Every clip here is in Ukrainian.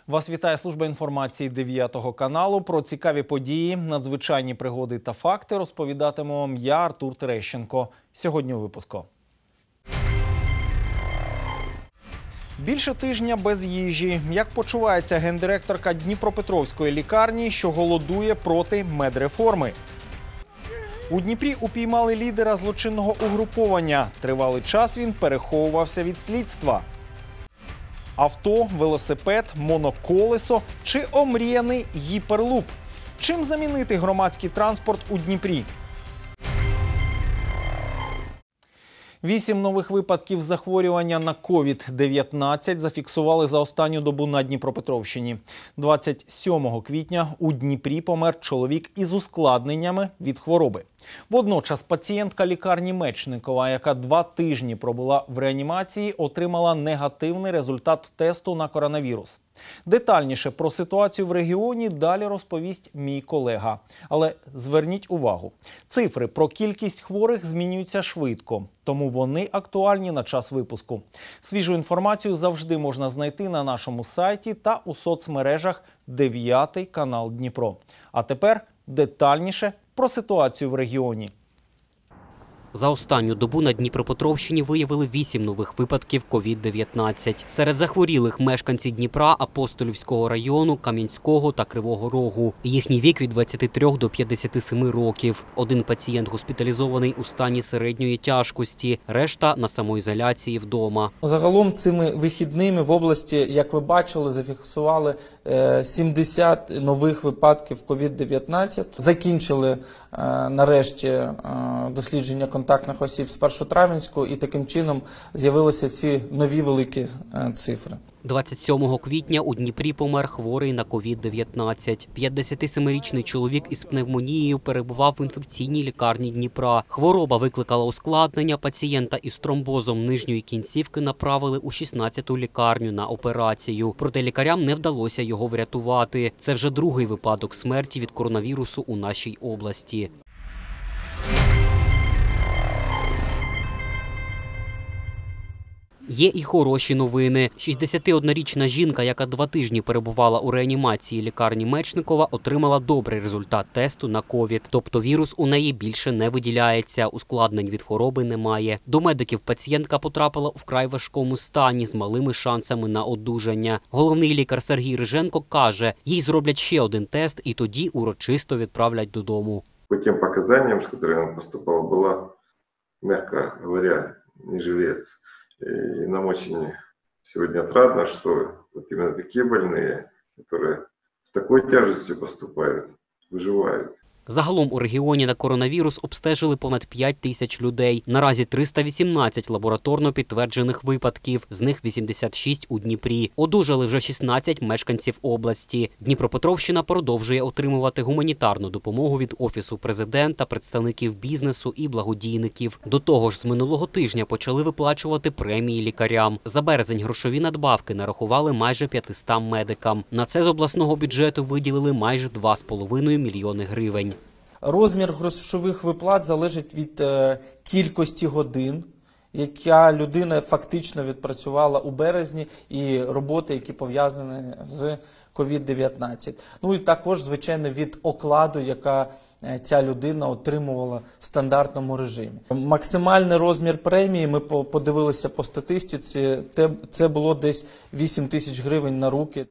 Вас вітає служба інформації 9 каналу. Про цікаві події, надзвичайні пригоди та факти розповідатиму вам я, Артур Терещенко. Сьогодні у випуску. Більше тижня без їжі. Як почувається гендиректорка Дніпропетровської лікарні, що голодує проти медреформи? У Дніпрі упіймали лідера злочинного угруповання. Тривалий час він переховувався від слідства. Авто, велосипед, моноколесо чи омріяний гіперлуп? Чим замінити громадський транспорт у Дніпрі? 8 нових випадків захворювання на COVID-19 зафіксували за останню добу на Дніпропетровщині. 27 квітня у Дніпрі помер чоловік із ускладненнями від хвороби. Водночас пацієнтка лікарні Мечникова, яка 2 тижні пробула в реанімації, отримала негативний результат тесту на коронавірус. Детальніше про ситуацію в регіоні далі розповість мій колега. Але зверніть увагу, цифри про кількість хворих змінюються швидко, тому вони актуальні на час випуску. Свіжу інформацію завжди можна знайти на нашому сайті та у соцмережах 9 канал Дніпро. А тепер детальніше про ситуацію в регіоні. За останню добу на Дніпропетровщині виявили 8 нових випадків COVID-19. Серед захворілих мешканці Дніпра, Апостолівського району, Кам'янського та Кривого Рогу. Їхній вік від 23 до 57 років. Один пацієнт госпіталізований у стані середньої тяжкості, решта на самоізоляції вдома. Загалом цими вихідними в області, як ви бачили, зафіксували 70 нових випадків COVID-19. Закінчили нарешті дослідження контактних осіб з Першотравенського, і таким чином з'явилися ці нові великі цифри. 27 квітня у Дніпрі помер хворий на COVID-19. 57-річний чоловік із пневмонією перебував в інфекційній лікарні Дніпра. Хвороба викликала ускладнення. Пацієнта із тромбозом нижньої кінцівки направили у 16-ту лікарню на операцію. Проте лікарям не вдалося його врятувати. Це вже другий випадок смерті від коронавірусу у нашій області. Є і хороші новини. 61-річна жінка, яка 2 тижні перебувала у реанімації лікарні Мечникова, отримала добрий результат тесту на ковід. Тобто вірус у неї більше не виділяється, ускладнень від хвороби немає. До медиків пацієнтка потрапила у вкрай важкому стані з малими шансами на одужання. Головний лікар Сергій Риженко каже, їй зроблять ще один тест і тоді урочисто відправлять додому. По тим показанням, з якими він поступав, була, м'яко говоря, не жилець. И нам очень сегодня отрадно, что вот именно такие больные, которые с такой тяжестью поступают, выживают. Загалом у регіоні на коронавірус обстежили понад 5 тисяч людей. Наразі 318 лабораторно підтверджених випадків, з них 86 у Дніпрі. Одужали вже 16 мешканців області. Дніпропетровщина продовжує отримувати гуманітарну допомогу від Офісу президента, представників бізнесу і благодійників. До того ж, з минулого тижня почали виплачувати премії лікарям. За березень грошові надбавки нарахували майже 500 медикам. На це з обласного бюджету виділили майже 2,5 мільйони гривень. Розмір грошових виплат залежить від кількості годин, яка людина фактично відпрацювала у березні, і роботи, які пов'язані з COVID-19. Ну і також, звичайно, від окладу, яка ця людина отримувала в стандартному режимі. Максимальний розмір премії, ми подивилися по статистиці, це було десь 8 тисяч гривень на руки.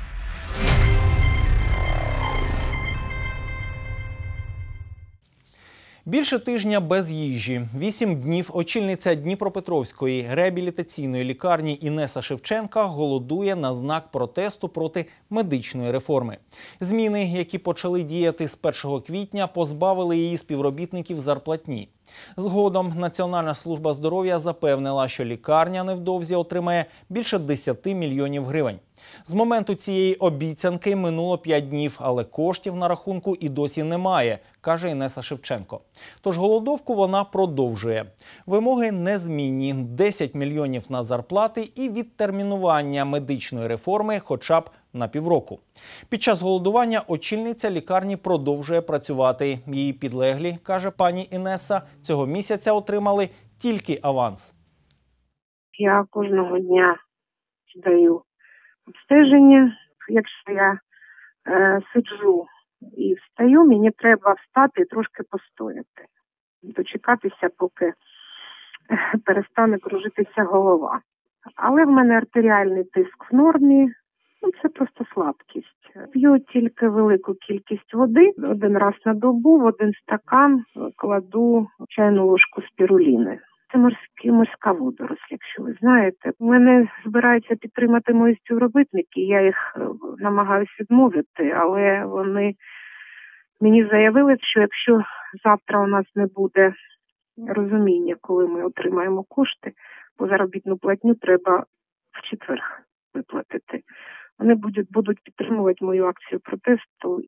Більше тижня без їжі. 8 днів очільниця Дніпропетровської реабілітаційної лікарні Інеса Шевченка голодує на знак протесту проти медичної реформи. Зміни, які почали діяти з 1 квітня, позбавили її співробітників зарплатні. Згодом Національна служба здоров'я запевнила, що лікарня невдовзі отримає більше 10 мільйонів гривень. З моменту цієї обіцянки минуло 5 днів, але коштів на рахунку і досі немає, каже Інеса Шевченко. Тож голодовку вона продовжує. Вимоги незмінні – 10 мільйонів на зарплати і відтермінування медичної реформи хоча б на півроку. Під час голодування очільниця лікарні продовжує працювати. Її підлеглі, каже пані Інеса, цього місяця отримали тільки аванс. Я кожного дня здаю обстеження, якщо я сиджу і встаю, мені треба встати і трошки постояти. Дочекатися, поки перестане кружитися голова. Але в мене артеріальний тиск в нормі, це просто слабкість. П'ю тільки велику кількість води, 1 раз на добу в 1 стакан кладу чайну ложку спіруліни. Це морська водоросль, якщо ви знаєте. Мене збираються підтримати мої співробітники, я їх намагаюся відмовити, але вони мені заявили, що якщо завтра у нас не буде розуміння, коли ми отримаємо кошти, бо заробітну платню треба в четвер виплатити. Вони будуть підтримувати мою акцію протесту.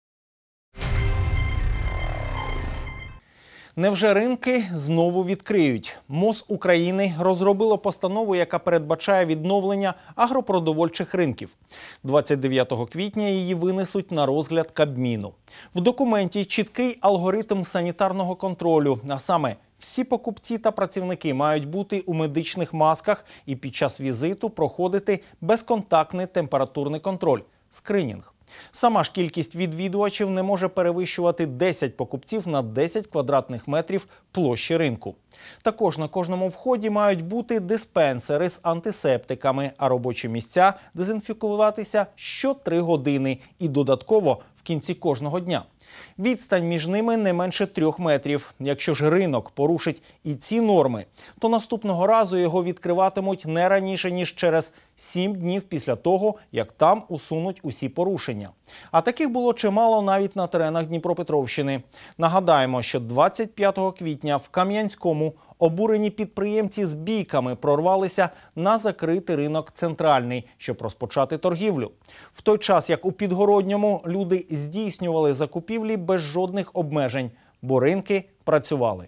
Невже ринки знову відкриють? МОЗ України розробило постанову, яка передбачає відновлення агропродовольчих ринків. 29 квітня її винесуть на розгляд Кабміну. В документі чіткий алгоритм санітарного контролю, а саме всі покупці та працівники мають бути у медичних масках і під час візиту проходити безконтактний температурний контроль – скринінг. Сама ж кількість відвідувачів не може перевищувати 10 покупців на 10 квадратних метрів площі ринку. Також на кожному вході мають бути диспенсери з антисептиками, а робочі місця дезінфікуватися що 3 години і додатково в кінці кожного дня. Відстань між ними не менше 3 метрів. Якщо ж ринок порушить і ці норми, то наступного разу його відкриватимуть не раніше, ніж через 7 днів після того, як там усунуть усі порушення. А таких було чимало навіть на теренах Дніпропетровщини. Нагадаємо, що 25 квітня в Кам'янському обурені підприємці з бійками прорвалися на закритий ринок «Центральний», щоб розпочати торгівлю. В той час, як у Підгородньому люди здійснювали закупівлі без жодних обмежень, бо ринки працювали.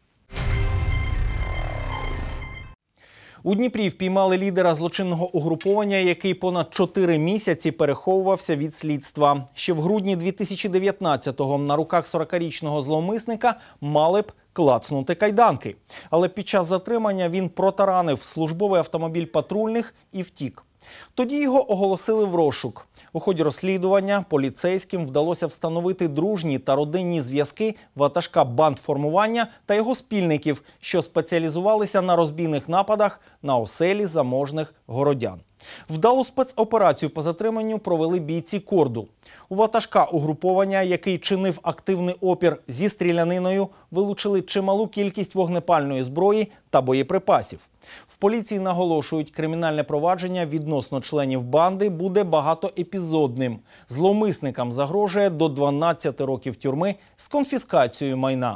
У Дніпрі впіймали лідера злочинного угруповання, який понад 4 місяці переховувався від слідства. Ще в грудні 2019-го на руках 40-річного зловмисника мали б клацнути кайданки. Але під час затримання він протаранив службовий автомобіль патрульних і втік. Тоді його оголосили в розшук. У ході розслідування поліцейським вдалося встановити дружні та родинні зв'язки ватажка бандформування та його спільників, що спеціалізувалися на розбійних нападах на оселі заможних городян. Вдалу спецоперацію по затриманню провели бійці Корду. У ватажка угруповання, який чинив активний опір зі стріляниною, вилучили чималу кількість вогнепальної зброї та боєприпасів. В поліції наголошують, кримінальне провадження відносно членів банди буде багатоепізодним. Зловмисникам загрожує до 12 років тюрми з конфіскацією майна.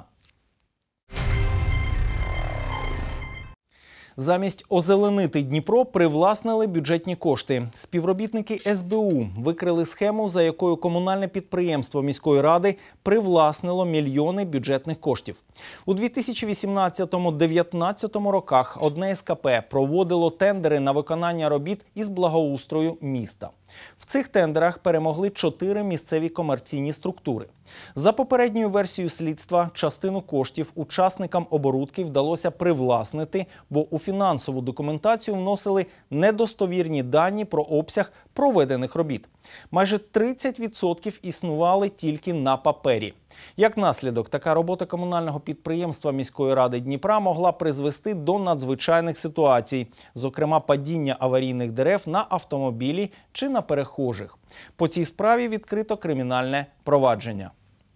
Замість озеленити Дніпро привласнили бюджетні кошти. Співробітники СБУ викрили схему, за якою комунальне підприємство міської ради привласнило мільйони бюджетних коштів. У 2018-2019 роках одне СКП проводило тендери на виконання робіт із благоустрою міста. В цих тендерах перемогли 4 місцеві комерційні структури. За попередньою версією слідства, частину коштів учасникам оборудки вдалося привласнити, бо у фінансову документацію вносили недостовірні дані про обсяг проведених робіт. Майже 30% існували тільки на папері. Як наслідок, така робота комунального підприємства міської ради Дніпра могла призвести до надзвичайних ситуацій, зокрема падіння аварійних дерев на автомобілі чи на перехожих. По цій справі відкрито кримінальне провадження.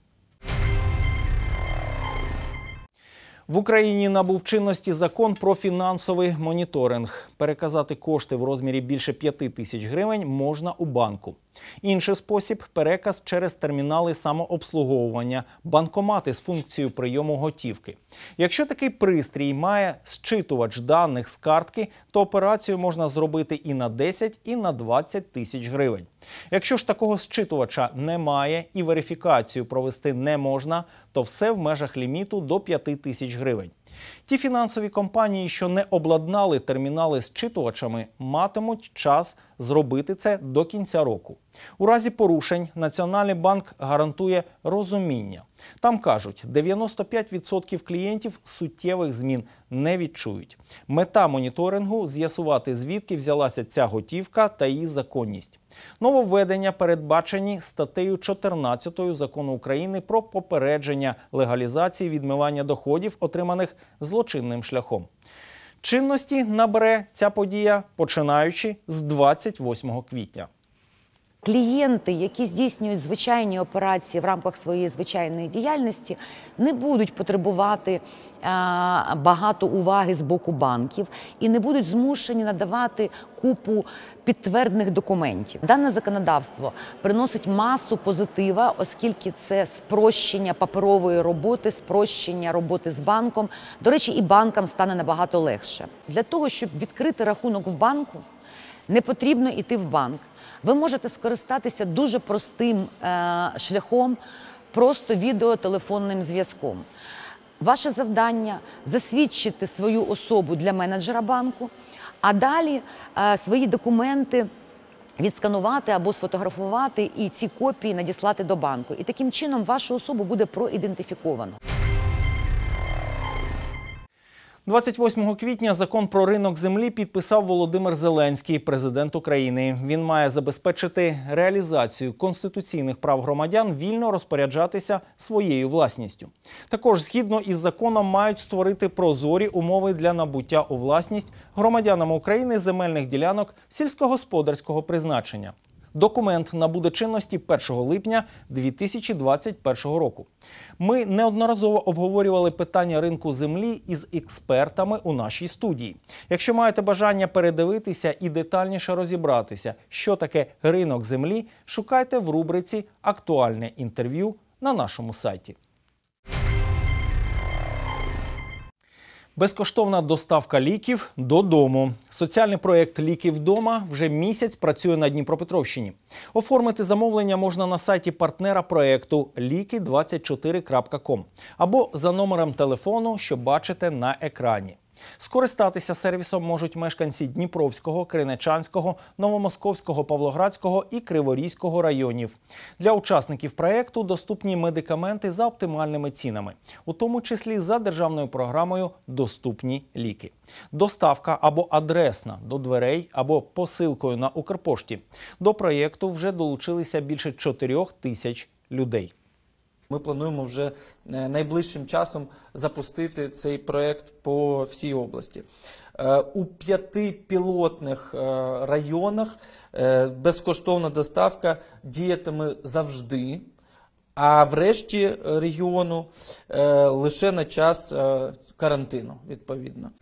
В Україні набув чинності закон про фінансовий моніторинг. Переказати кошти в розмірі більше 5 тисяч гривень можна у банку. Інший спосіб – переказ через термінали самообслуговування, банкомати з функцією прийому готівки. Якщо такий пристрій має зчитувач даних з картки, то операцію можна зробити і на 10, і на 20 тисяч гривень. Якщо ж такого зчитувача немає і верифікацію провести не можна, то все в межах ліміту до 5 тисяч гривень. Ті фінансові компанії, що не обладнали термінали зчитувачами, матимуть час зробити це до кінця року. У разі порушень Національний банк гарантує розуміння. Там кажуть, 95% клієнтів суттєвих змін не відчують. Мета моніторингу – з'ясувати, звідки взялася ця готівка та її законність. Нововведення передбачені статтею 14 Закону України про попередження легалізації відмивання доходів, отриманих злочинним шляхом. Чинності набере ця подія, починаючи з 28 квітня. Клієнти, які здійснюють звичайні операції в рамках своєї звичайної діяльності, не будуть потребувати багато уваги з боку банків і не будуть змушені надавати купу підтверджених документів. Дане законодавство приносить масу позитива, оскільки це спрощення паперової роботи, спрощення роботи з банком. До речі, і банкам стане набагато легше. Для того, щоб відкрити рахунок в банку, не потрібно йти в банк. Ви можете скористатися дуже простим шляхом, просто відеотелефонним зв'язком. Ваше завдання – засвідчити свою особу для менеджера банку, а далі свої документи відсканувати або сфотографувати і ці копії надіслати до банку. І таким чином вашу особу буде проідентифіковано. 28 квітня закон про ринок землі підписав Володимир Зеленський, президент України. Він має забезпечити реалізацію конституційних прав громадян вільно розпоряджатися своєю власністю. Також, згідно із законом, мають створити прозорі умови для набуття у власність громадянам України земельних ділянок сільськогосподарського призначення. Документ набуде чинності 1 липня 2021 року. Ми неодноразово обговорювали питання ринку землі із експертами у нашій студії. Якщо маєте бажання передивитися і детальніше розібратися, що таке ринок землі, шукайте в рубриці «Актуальне інтерв'ю» на нашому сайті. Безкоштовна доставка ліків додому. Соціальний проєкт «Ліки вдома» вже місяць працює на Дніпропетровщині. Оформити замовлення можна на сайті партнера проєкту liki24.com або за номером телефону, що бачите на екрані. Скористатися сервісом можуть мешканці Дніпровського, Криничанського, Новомосковського, Павлоградського і Криворізького районів. Для учасників проєкту доступні медикаменти за оптимальними цінами, у тому числі за державною програмою «Доступні ліки». Доставка або адресна до дверей, або посилкою на Укрпошті. До проєкту вже долучилися більше 4 тисяч людей. Ми плануємо вже найближчим часом запустити цей проєкт по всій області. У 5 пілотних районах безкоштовна доставка діятиме завжди, а в решті регіону лише на час карантину, відповідно.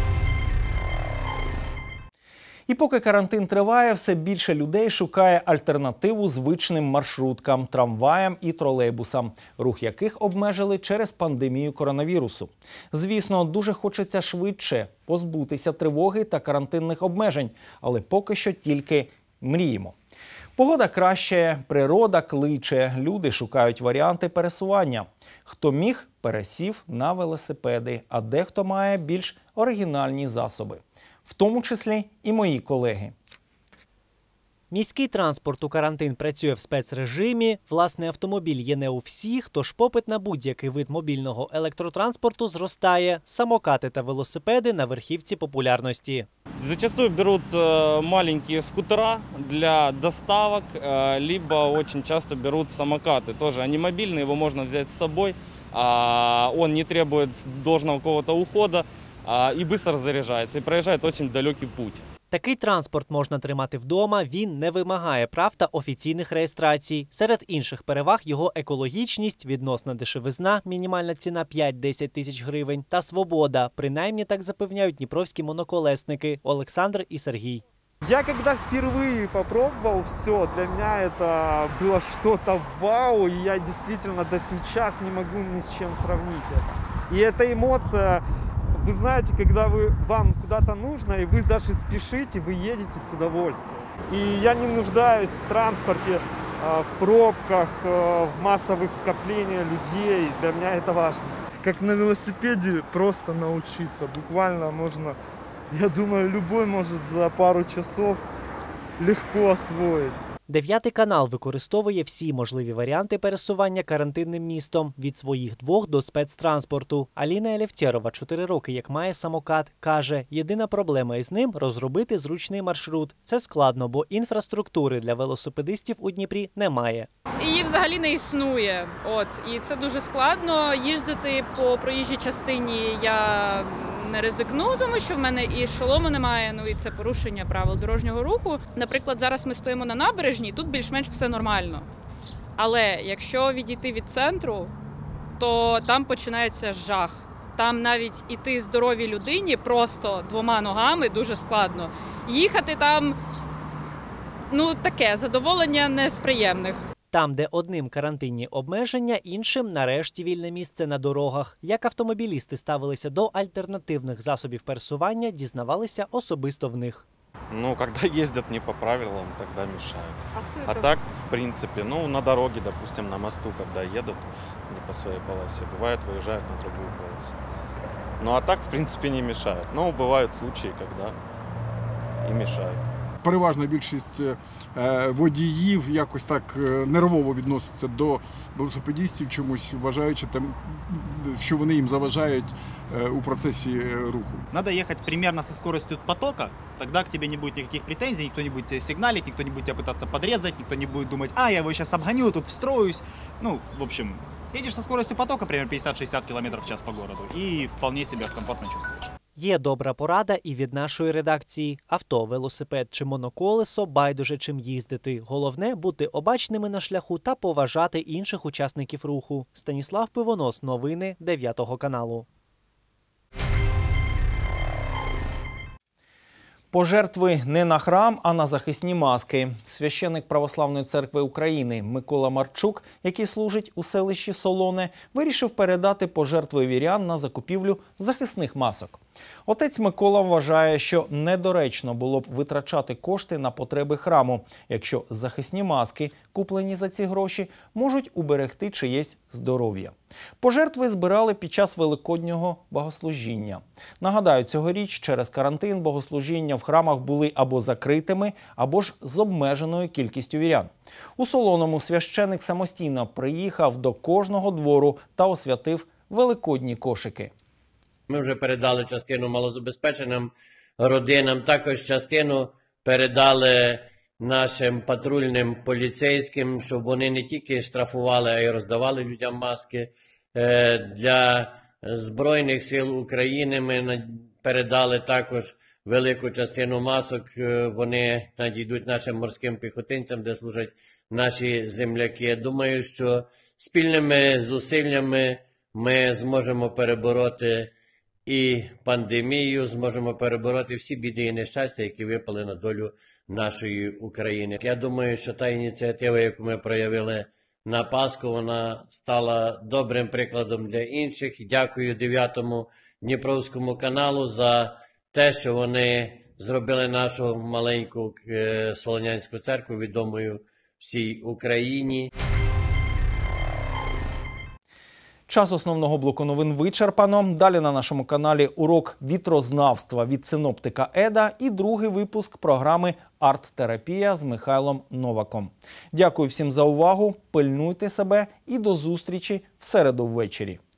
І поки карантин триває, все більше людей шукає альтернативу звичним маршруткам, трамваям і тролейбусам, рух яких обмежили через пандемію коронавірусу. Звісно, дуже хочеться швидше позбутися тривоги та карантинних обмежень, але поки що тільки мріємо. Погода кращає, природа кличе, люди шукають варіанти пересування. Хто міг, пересів на велосипеди, а дехто має більш оригінальні засоби. В тому числі і мої колеги. Міський транспорт у карантин працює в спецрежимі, власний автомобіль є не у всіх, тож попит на будь-який вид мобільного електротранспорту зростає. Самокати та велосипеди на верхівці популярності. Зачастую берут маленькие скутера для доставок, либо очень часто берут самокаты. Тоже они мобильные, его можно взять с собой, он не требует должного какого-то ухода и быстро заряжается, и проезжает очень далекий путь. Такий транспорт можна тримати вдома, він не вимагає прав та офіційних реєстрацій. Серед інших переваг його екологічність, відносна дешевизна, мінімальна ціна 5-10 тисяч гривень, та свобода. Принаймні так запевняють дніпровські моноколесники Олександр і Сергій. Я когда впервые попробовал все, для меня это было что-то вау, и я действительно до сейчас не могу ни с чем сравнить это. И эта эмоция, вы знаете, когда вам куда-то нужно, и вы даже спешите, вы едете с удовольствием. И я не нуждаюсь в транспорте, в пробках, в массовых скоплениях людей, для меня это важно. Как на велосипеде просто научиться, буквально можно... Я думаю, любой может за пару часов легко освоить. 9 канал використовує всі можливі варіанти пересування карантинним містом – від своїх двох до спецтранспорту. Аліна Елефтєрова, 4 роки як має самокат, каже, єдина проблема із ним – розробити зручний маршрут. Це складно, бо інфраструктури для велосипедистів у Дніпрі немає. Її взагалі не існує. І це дуже складно. Їздити по проїжджій частині я не ризикну, тому що в мене і шолому немає, і це порушення правил дорожнього руху. Наприклад, зараз ми стоїмо на набережній, тут більш-менш все нормально. Але якщо відійти від центру, то там починається жах. Там навіть іти здоровій людині просто 2 ногами дуже складно. Їхати там, таке, задоволення не з приємних. Там, де одним карантинні обмеження, іншим нарешті вільне місце на дорогах. Як автомобілісти ставилися до альтернативних засобів пересування, дізнавалися особисто в них. Когда ездят не по правилам, тогда мешают. А так, в принципе, на дороге, допустим, на мосту, когда едут не по своей полосе, бывает, выезжают на другую полосу. А так, в принципе, не мешают. Но бывают случаи, когда и мешают. Переважна більшість водіїв якось так нервово відноситься до велосипедистів, чомусь вважаючи, що вони їм заважають у процесі руху. Надо ехать примерно со скоростью потока, тогда к тебе не будет никаких претензий, никто не будет сигналить, никто не будет тебя пытаться подрезать, никто не будет думать, я его сейчас обгоню, тут встроюсь. В общем, едешь со скоростью потока, примерно 50-60 км в час по городу, и вполне себя комфортно чувствуешь. Є добра порада і від нашої редакції. Авто, велосипед чи моноколесо – байдуже чим їздити. Головне – бути обачними на шляху та поважати інших учасників руху. Станіслав Пивонос. Новини 9 каналу. Пожертви не на храм, а на захисні маски. Священник Православної церкви України Микола Марчук, який служить у селищі Солоне, вирішив передати пожертви вірян на закупівлю захисних масок. Отець Микола вважає, що недоречно було б витрачати кошти на потреби храму, якщо захисні маски, куплені за ці гроші, можуть уберегти чиєсь здоров'я. Пожертви збирали під час великоднього богослужіння. Нагадаю, цьогоріч через карантин богослужіння в храмах були або закритими, або ж з обмеженою кількістю вірян. У Солоному священик самостійно приїхав до кожного двору та освятив великодні кошики. Ми вже передали частину малозабезпеченим родинам, також частину передали нашим патрульним поліцейським, щоб вони не тільки штрафували, а й роздавали людям маски. Для Збройних сил України ми передали також велику частину масок. Вони надійдуть нашим морським піхотинцям, де служать наші земляки. Думаю, що спільними зусиллями ми зможемо перебороти і пандемію, зможемо перебороти всі біди і нещастя, які випали на долю нашої України. Я думаю, що та ініціатива, яку ми проявили на Пасху, вона стала добрим прикладом для інших. Дякую 9-му Дніпровському каналу за те, що вони зробили нашу маленьку Солонянську церкву відомою всій Україні. Час основного блоку новин вичерпано. Далі на нашому каналі урок вітрознавства від синоптика Еда і другий випуск програми «Арт-терапія» з Михайлом Новаком. Дякую всім за увагу, пильнуйте себе і до зустрічі в середу ввечері.